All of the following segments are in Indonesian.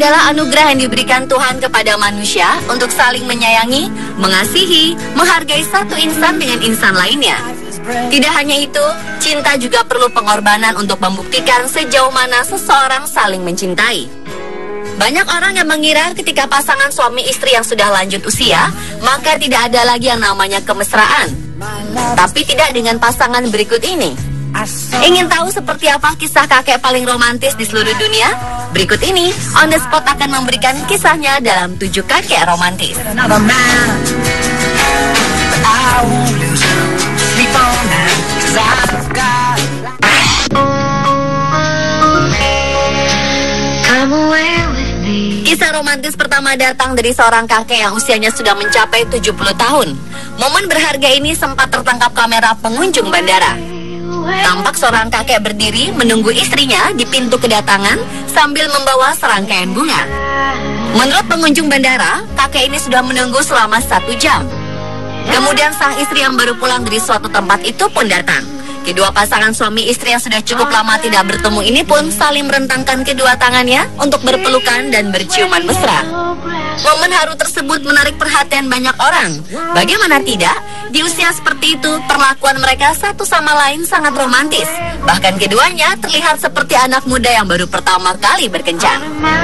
adalah anugerah yang diberikan Tuhan kepada manusia untuk saling menyayangi, mengasihi, menghargai satu insan dengan insan lainnya. Tidak hanya itu, cinta juga perlu pengorbanan untuk membuktikan sejauh mana seseorang saling mencintai. Banyak orang yang mengira ketika pasangan suami istri yang sudah lanjut usia, maka tidak ada lagi yang namanya kemesraan. Tapi tidak dengan pasangan berikut ini. Ingin tahu seperti apa kisah kakek paling romantis di seluruh dunia? Berikut ini, On The Spot akan memberikan kisahnya dalam 7 kakek romantis. Kisah romantis pertama datang dari seorang kakek yang usianya sudah mencapai 70 tahun. Momen berharga ini sempat tertangkap kamera pengunjung bandara. Tampak seorang kakek berdiri menunggu istrinya di pintu kedatangan sambil membawa serangkaian bunga. Menurut pengunjung bandara, kakek ini sudah menunggu selama 1 jam. Kemudian sang istri yang baru pulang dari suatu tempat itu pun datang. Kedua pasangan suami istri yang sudah cukup lama tidak bertemu ini pun saling merentangkan kedua tangannya untuk berpelukan dan berciuman mesra. Momen haru tersebut menarik perhatian banyak orang. Bagaimana tidak, di usia seperti itu perlakuan mereka satu sama lain sangat romantis. Bahkan keduanya terlihat seperti anak muda yang baru pertama kali berkencan.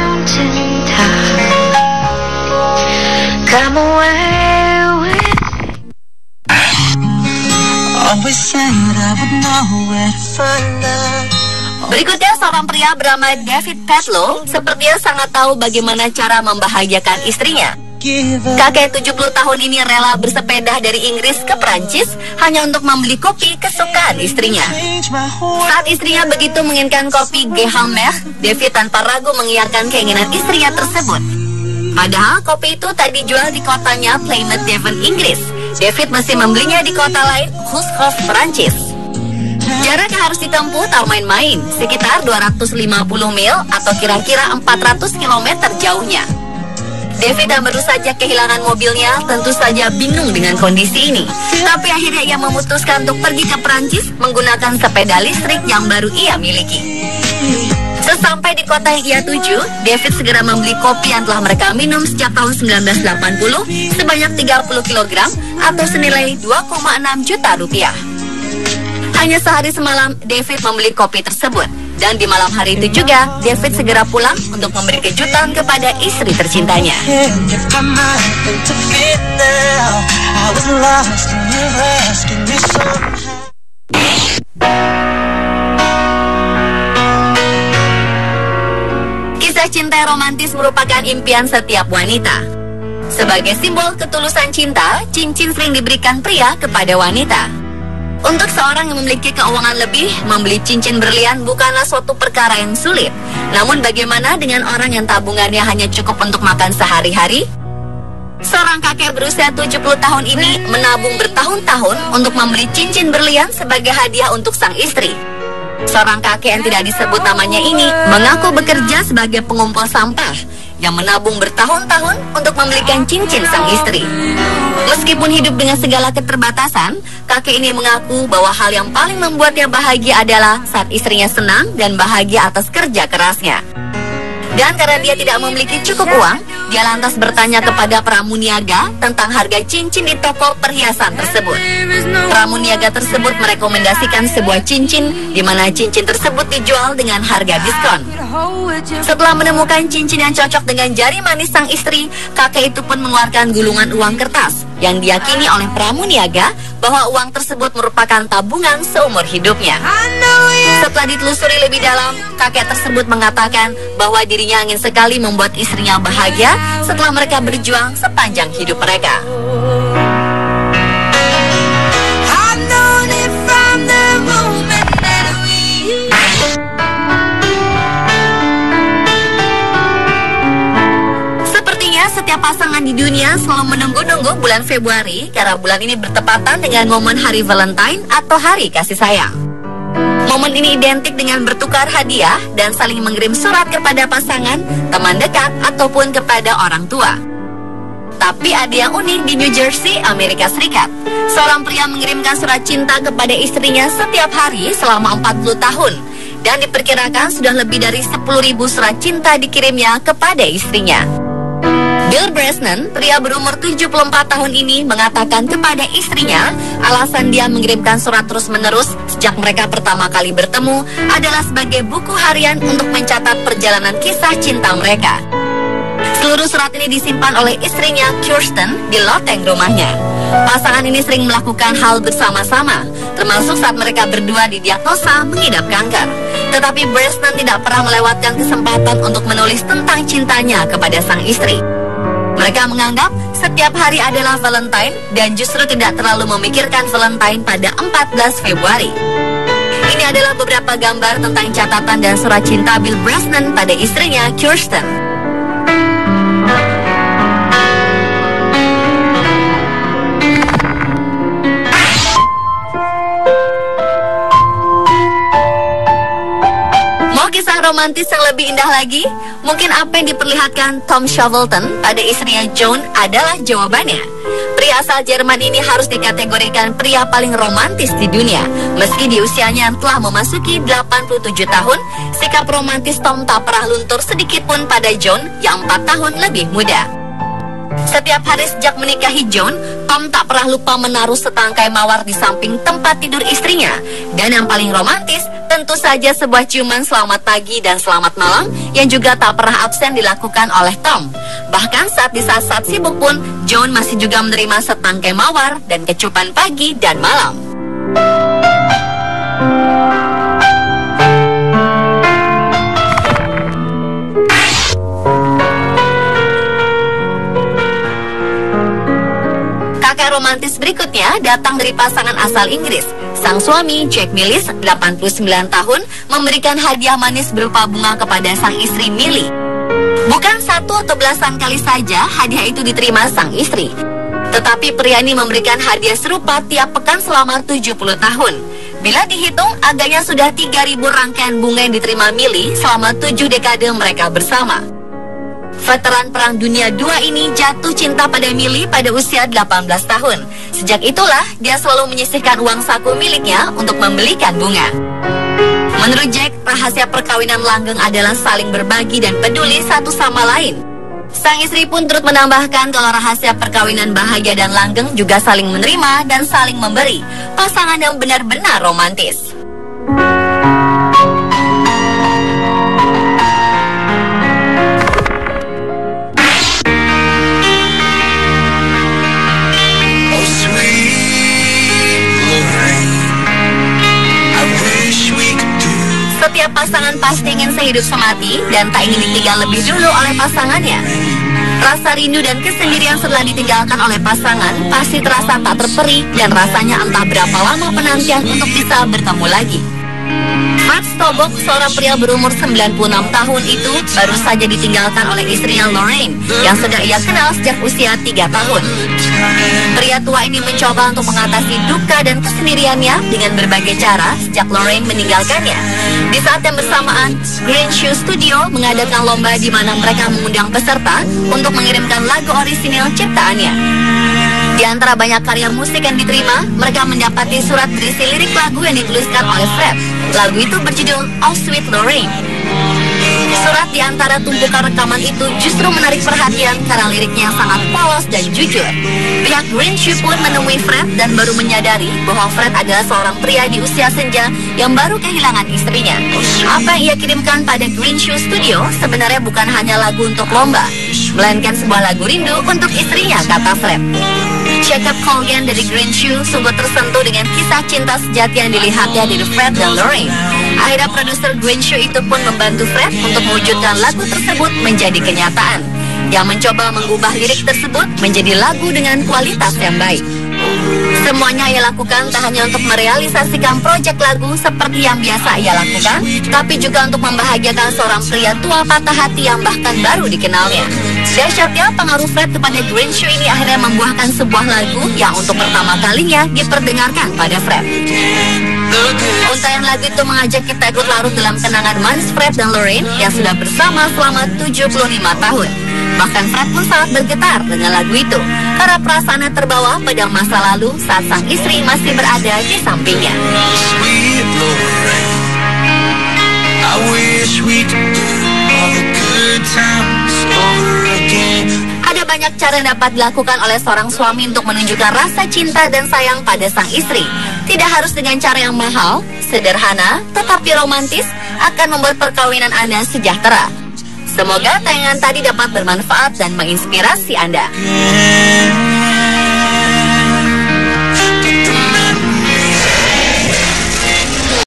Berikutnya seorang pria bernama David Petlow sepertinya sangat tahu bagaimana cara membahagiakan istrinya. Kakek 70 tahun ini rela bersepeda dari Inggris ke Perancis hanya untuk membeli kopi kesukaan istrinya. Saat istrinya begitu menginginkan kopi Gehalmer, David tanpa ragu mengiyakan keinginan istrinya tersebut. Padahal kopi itu tadi dijual di kotanya Plymouth, Devon, Inggris. David masih membelinya di kota lain, Hushof, Perancis. Jarak yang harus ditempuh tak main-main, sekitar 250 mil atau kira-kira 400 km jauhnya. David yang baru saja kehilangan mobilnya tentu saja bingung dengan kondisi ini. Tapi akhirnya ia memutuskan untuk pergi ke Perancis menggunakan sepeda listrik yang baru ia miliki. Sesampai di kota yang ia tuju, David segera membeli kopi yang telah mereka minum sejak tahun 1980 sebanyak 30 kg atau senilai 2,6 juta rupiah. Hanya sehari semalam, David membeli kopi tersebut. Dan di malam hari itu juga, David segera pulang untuk memberi kejutan kepada istri tercintanya. Kisah cinta romantis merupakan impian setiap wanita. Sebagai simbol ketulusan cinta, cincin sering diberikan pria kepada wanita. Untuk seorang yang memiliki keuangan lebih, membeli cincin berlian bukanlah suatu perkara yang sulit. Namun bagaimana dengan orang yang tabungannya hanya cukup untuk makan sehari-hari? Seorang kakek berusia 70 tahun ini menabung bertahun-tahun untuk membeli cincin berlian sebagai hadiah untuk sang istri. Seorang kakek yang tidak disebut namanya ini mengaku bekerja sebagai pengumpul sampah yang menabung bertahun-tahun untuk membelikan cincin sang istri. Meskipun hidup dengan segala keterbatasan, kakek ini mengaku bahwa hal yang paling membuatnya bahagia adalah saat istrinya senang dan bahagia atas kerja kerasnya. Dan karena dia tidak memiliki cukup uang, dia lantas bertanya kepada pramuniaga tentang harga cincin di toko perhiasan tersebut. Pramuniaga tersebut merekomendasikan sebuah cincin di mana cincin tersebut dijual dengan harga diskon. Setelah menemukan cincin yang cocok dengan jari manis sang istri, kakek itu pun mengeluarkan gulungan uang kertas yang diyakini oleh pramuniaga bahwa uang tersebut merupakan tabungan seumur hidupnya. Setelah ditelusuri lebih dalam, kakek tersebut mengatakan bahwa dirinya ingin sekali membuat istrinya bahagia setelah mereka berjuang sepanjang hidup mereka. Setiap pasangan di dunia selalu menunggu-nunggu bulan Februari karena bulan ini bertepatan dengan momen hari Valentine atau hari kasih sayang. Momen ini identik dengan bertukar hadiah dan saling mengirim surat kepada pasangan, teman dekat, ataupun kepada orang tua. Tapi ada yang unik di New Jersey, Amerika Serikat. Seorang pria mengirimkan surat cinta kepada istrinya setiap hari selama 40 tahun. dan diperkirakan sudah lebih dari 10.000 surat cinta dikirimnya kepada istrinya. Bill Brosnan, pria berumur 74 tahun ini, mengatakan kepada istrinya alasan dia mengirimkan surat terus-menerus sejak mereka pertama kali bertemu adalah sebagai buku harian untuk mencatat perjalanan kisah cinta mereka. Seluruh surat ini disimpan oleh istrinya Kirsten di loteng rumahnya. Pasangan ini sering melakukan hal bersama-sama, termasuk saat mereka berdua didiagnosa mengidap kanker. Tetapi Brosnan tidak pernah melewatkan kesempatan untuk menulis tentang cintanya kepada sang istri. Mereka menganggap setiap hari adalah Valentine dan justru tidak terlalu memikirkan Valentine pada 14 Februari. Ini adalah beberapa gambar tentang catatan dan surat cinta Bill Brosnan pada istrinya Kirsten. Kisah romantis yang lebih indah lagi, mungkin apa yang diperlihatkan Tom Shackleton pada istrinya Joan adalah jawabannya. Pria asal Jerman ini harus dikategorikan pria paling romantis di dunia. Meski di usianya yang telah memasuki 87 tahun, sikap romantis Tom tak pernah luntur sedikit pun pada Joan yang 4 tahun lebih muda. Setiap hari sejak menikahi Joan, Tom tak pernah lupa menaruh setangkai mawar di samping tempat tidur istrinya. Dan yang paling romantis, tentu saja sebuah ciuman selamat pagi dan selamat malam yang juga tak pernah absen dilakukan oleh Tom. Bahkan saat di saat-saat sibuk pun, Joan masih juga menerima setangkai mawar dan kecupan pagi dan malam. Kakak romantis berikutnya datang dari pasangan asal Inggris. Sang suami, Jack Millis, 89 tahun, memberikan hadiah manis berupa bunga kepada sang istri Millie. Bukan satu atau belasan kali saja hadiah itu diterima sang istri, tetapi pria ini memberikan hadiah serupa tiap pekan selama 70 tahun. Bila dihitung, agaknya sudah 3.000 rangkaian bunga yang diterima Millie selama 7 dekade mereka bersama. Veteran Perang Dunia II ini jatuh cinta pada Millie pada usia 18 tahun. Sejak itulah, dia selalu menyisihkan uang saku miliknya untuk membelikan bunga. Menurut Jack, rahasia perkawinan langgeng adalah saling berbagi dan peduli satu sama lain. Sang istri pun turut menambahkan kalau rahasia perkawinan bahagia dan langgeng juga saling menerima dan saling memberi. Pasangan yang benar-benar romantis. Setiap pasangan pasti ingin sehidup semati dan tak ingin ditinggal lebih dulu oleh pasangannya. Rasa rindu dan kesendirian setelah ditinggalkan oleh pasangan pasti terasa tak terperi dan rasanya entah berapa lama penantian untuk bisa bertemu lagi. Fred Stobock, seorang pria berumur 96 tahun itu baru saja ditinggalkan oleh istrinya Lorraine yang sudah ia kenal sejak usia 3 tahun. Pria tua ini mencoba untuk mengatasi duka dan kesendiriannya dengan berbagai cara sejak Lorraine meninggalkannya. Di saat yang bersamaan, Green Shoe Studio mengadakan lomba di mana mereka mengundang peserta untuk mengirimkan lagu orisinil ciptaannya. Di antara banyak karya musik yang diterima, mereka mendapati surat berisi lirik lagu yang dituliskan oleh Fred. Lagu itu berjudul Oh Sweet Lorraine. Surat di antara tumpukan rekaman itu justru menarik perhatian karena liriknya sangat polos dan jujur. Pihak Green Shoe pun menemui Fred dan baru menyadari bahwa Fred adalah seorang pria di usia senja yang baru kehilangan istrinya. Apa yang ia kirimkan pada Green Shoe Studio sebenarnya bukan hanya lagu untuk lomba, melainkan sebuah lagu rindu untuk istrinya, kata Fred. Jacob Colgan dari Green Shoe sungguh tersentuh dengan kisah cinta sejati yang dilihatnya dari Fred dan Lorraine. Akhirnya produser Green Shoe itu pun membantu Fred untuk mewujudkan lagu tersebut menjadi kenyataan. Yang mencoba mengubah lirik tersebut menjadi lagu dengan kualitas yang baik. Semuanya ia lakukan tak hanya untuk merealisasikan proyek lagu seperti yang biasa ia lakukan, tapi juga untuk membahagiakan seorang pria tua patah hati yang bahkan baru dikenalnya. Dahsyatnya pengaruh Fred kepada Green Shoe ini akhirnya membuahkan sebuah lagu yang untuk pertama kalinya diperdengarkan pada Fred. Untayan lagu itu mengajak kita ikut larut dalam kenangan manis Fred dan Lorraine yang sudah bersama selama 75 tahun. Bahkan Fred pun sangat bergetar dengan lagu itu karena perasaannya terbawa pada masa lalu saat sang istri masih berada di sampingnya. cara yang dapat dilakukan oleh seorang suami untuk menunjukkan rasa cinta dan sayang pada sang istri. Tidak harus dengan cara yang mahal, sederhana, tetapi romantis akan membuat perkawinan Anda sejahtera. Semoga tayangan tadi dapat bermanfaat dan menginspirasi Anda.